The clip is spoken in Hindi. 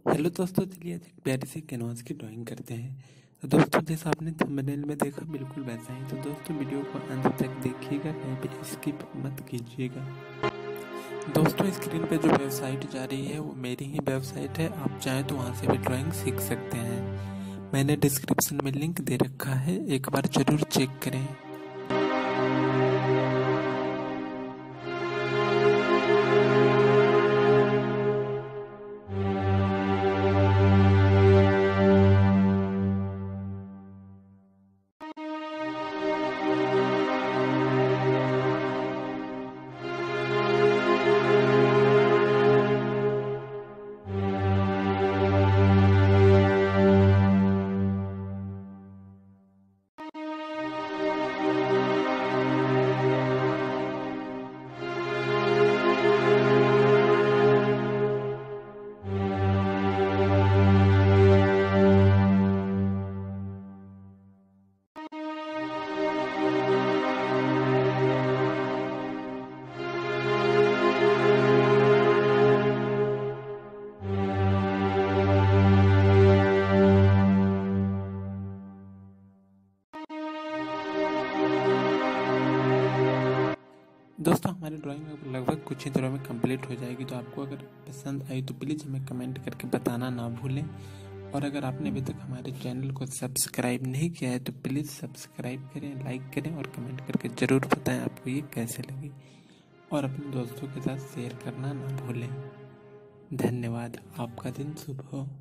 हेलो दोस्तों, चलिए आज एक प्यारी सी कैनवास की ड्राइंग करते हैं। तो दोस्तों, जैसा आपने थंबनेल में देखा बिल्कुल वैसा ही। तो दोस्तों, वीडियो को अंत तक देखिएगा, कहीं पे स्किप मत कीजिएगा। दोस्तों, स्क्रीन पे जो वेबसाइट जा रही है वो मेरी ही वेबसाइट है। आप चाहें तो वहाँ से भी ड्राइंग सीख सकते हैं। मैंने डिस्क्रिप्शन में लिंक दे रखा है, एक बार ज़रूर चेक करें। दोस्तों, हमारी ड्राइंग अब लगभग कुछ ही दिनों में कंप्लीट हो जाएगी। तो आपको अगर पसंद आई तो प्लीज़ हमें कमेंट करके बताना ना भूलें। और अगर आपने अभी तक हमारे चैनल को सब्सक्राइब नहीं किया है तो प्लीज़ सब्सक्राइब करें, लाइक करें और कमेंट करके ज़रूर बताएं आपको ये कैसे लगी। और अपने दोस्तों के साथ शेयर करना ना भूलें। धन्यवाद। आपका दिन शुभ हो।